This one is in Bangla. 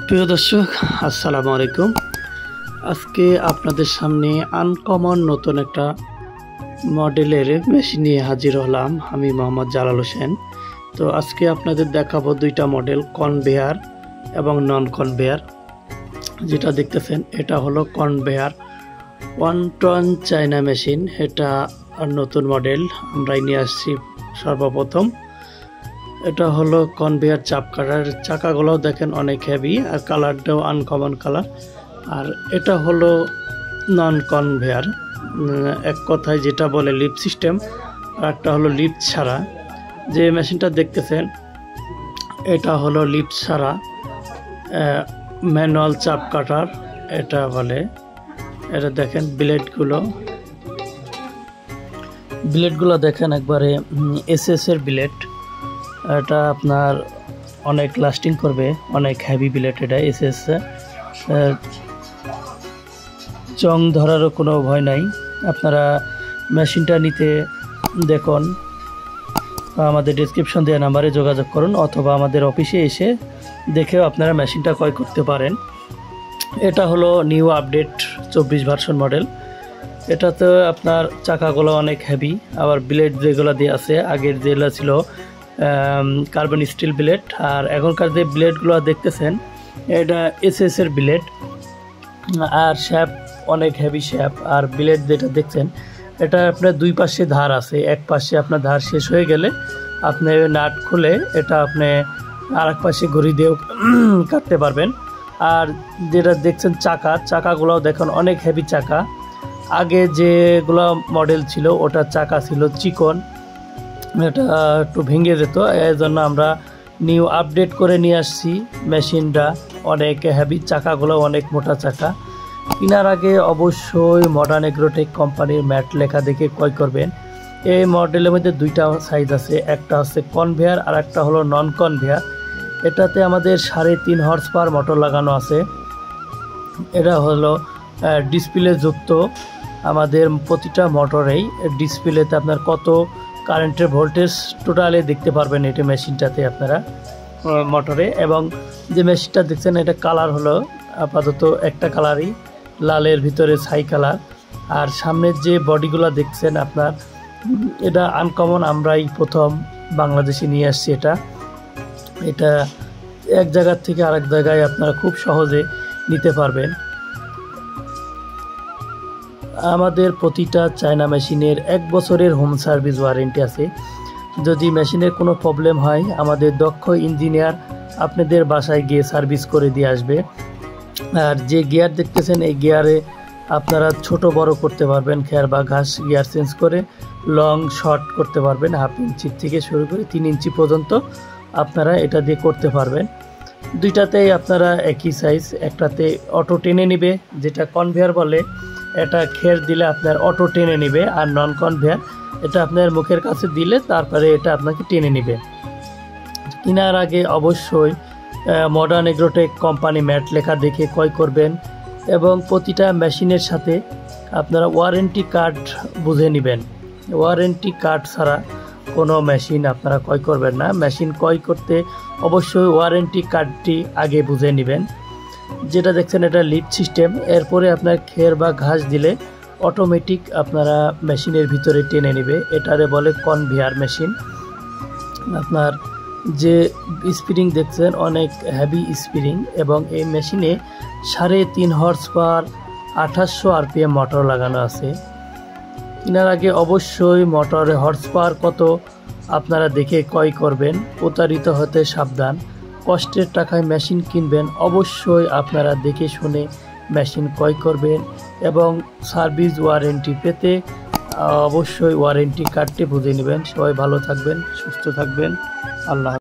প্রিয় দর্শক, আসসালামু আলাইকুম। আজকে আপনাদের সামনে আনকমন নতুন একটা মডেলের মেশিন নিয়ে হাজির হলাম। আমি মোহাম্মদ জালাল হোসেন। তো আজকে আপনাদের দেখাবো দুইটা মডেল, কনভেয়ার এবং নন কনভেয়ার। যেটা দেখতেছেন এটা হলো কনভেয়ার 1 টন চায়না মেশিন। এটা নতুন মডেল আমরাই নিয়ে আসছি সর্বপ্রথম। এটা হলো কনভেয়ার চাপ কাটার, চাকাগুলোও দেখেন অনেক হেভি আর কালারটাও আনকমন কালার। আর এটা হলো নন কনভেয়ার, এক কথায় যেটা বলে লিফট সিস্টেম, আর একটা হলো লিফট ছাড়া। যে মেশিনটা দেখতেছেন এটা হলো লিফট ছাড়া ম্যানুয়াল চাপ কাটার এটা বলে। এটা দেখেন ব্লেডগুলো দেখেন একবারে এসএস এর ব্লেড। এটা আপনার অনেক লাস্টিং করবে, অনেক হেভি ব্লেড। এটা এসএস, জং ধরারও কোনো ভয় নাই। আপনারা মেশিনটা নিতে দেখুন, আমাদের ডেসক্রিপশন দেওয়া নাম্বারে যোগাযোগ করুন অথবা আমাদের অফিসে এসে দেখেও আপনারা মেশিনটা ক্রয় করতে পারেন। এটা হলো নিউ আপডেট 24 ভার্সন মডেল। এটাতে আপনার চাকাগুলো অনেক হেভি, আবার ব্লেড যেগুলো দিয়ে আছে আগের যেগুলো ছিল কার্বন স্টিল ব্লেড, আর এখনকার যে ব্লেডগুলো দেখতেছেন এটা এসএস এর ব্লেড। আর শ্যাপ অনেক হেভি শ্যাপ। আর ব্লেড যেটা দেখছেন এটা আপনার দুই পাশে ধার আছে, এক পাশে আপনার ধার শেষ হয়ে গেলে আপনি নাট খুলে এটা আপনি আর এক পাশে ঘড়ি দিয়েও কাটতে পারবেন। আর যেটা দেখছেন চাকাগুলোও দেখুন অনেক হেভি চাকা। আগে যেগুলো মডেল ছিল ওটার চাকা ছিল চিকন, এটা একটু ভেঙে যেত। এই জন্য আমরা নিউ আপডেট করে নিয়ে আসছি মেশিনটা। অনেক হেভি, চাকাগুলো অনেক মোটা চাকা। কেনার আগে অবশ্যই মডার্ন এগ্রোটেক কোম্পানির ম্যাট লেখা দেখে ক্রয় করবেন। এই মডেলের মধ্যে দুইটা সাইজ আছে, একটা হচ্ছে কনভেয়ার আর একটা হলো নন কনভেয়ার। এটাতে আমাদের 3.5 হর্স পাওয়ার মোটর লাগানো আছে। এটা হলো ডিসপ্লে যুক্ত। আমাদের প্রতিটা মোটরেই ডিসপ্লেতে আপনার কত কারেন্টের ভোল্টেজ টোটালে দেখতে পারবেন এটা মেশিনটাতে আপনারা মোটরে। এবং যে মেশিনটা দেখছেন এটা কালার হলো আপাতত একটা কালারই, লালের ভিতরে ছাই কালার। আর সামনের যে বডিগুলো দেখছেন আপনার, এটা আনকমন, আমরাই প্রথম বাংলাদেশে নিয়ে আসছি। এটা এক জায়গার থেকে আরেক জায়গায় আপনারা খুব সহজে নিতে পারবেন। আমাদের প্রতিটা চায়না মেশিনের 1 বছরের হোম সার্ভিস ওয়ারেন্টি আছে। যদি মেশিনের কোনো প্রবলেম হয় আমাদের দক্ষ ইঞ্জিনিয়ার আপনাদের বাসায় গিয়ে সার্ভিস করে দিয়ে আসবে। আর যে গিয়ার দেখতেছেন এই গিয়ারে আপনারা ছোট বড় করতে পারবেন, খেয়ার বা ঘাস গিয়ার চেঞ্জ করে লং শর্ট করতে পারবেন। 1/2 ইঞ্চি থেকে শুরু করে 3 ইঞ্চি পর্যন্ত আপনারা এটা দিয়ে করতে পারবেন। দুইটাতেই আপনারা একই সাইজ। একটাতে অটো টেনে নেবে, যেটা কনভেয়ার বলে, এটা খের দিলে আপনার অটো টেনে নেবে। আর নন কনভেয়ার এটা আপনার মুখের কাছে দিলে তারপরে এটা আপনাকে টেনে নেবে। কেনার আগে অবশ্যই মডার্ন এগ্রোটেক কোম্পানি ম্যাট লেখা দেখে ক্রয় করবেন। এবং প্রতিটা মেশিনের সাথে আপনারা ওয়ারেন্টি কার্ড বুঝে নেবেন। ওয়ারেন্টি কার্ড ছাড়া কোনো মেশিন আপনারা ক্রয় করবেন না। মেশিন ক্রয় করতে অবশ্যই ওয়ারেন্টি কার্ডটি আগে বুঝে নেবেন। যেটা দেখছেন এটা লিফট সিস্টেম। এরপরে আপনার খের বা ঘাস দিলে অটোমেটিক আপনারা মেশিনের ভিতরে টেনে নেবে। এটারে বলে কনভেয়ার মেশিন। আপনার যে স্প্রিং দেখছেন অনেক হেভি স্প্রিং, এবং এই মেশিনে 3.5 হর্স পাওয়ার 2800 RPM মোটর লাগানো আছে। কেনার আগে অবশ্যই মোটরে হর্স পাওয়ার কত আপনারা দেখে ক্রয় করবেন। প্রতারিত হতে সাবধান। কষ্টের টাকায় মেশিন কিনবেন, অবশ্যই আপনারা দেখে শুনে মেশিন ক্রয় করবেন। এবং সার্ভিস ওয়ারেন্টি পেতে অবশ্যই ওয়ারেন্টি কার্ডটি বুঝে নেবেন। সবাই ভালো থাকবেন, সুস্থ থাকবেন। আল্লাহ।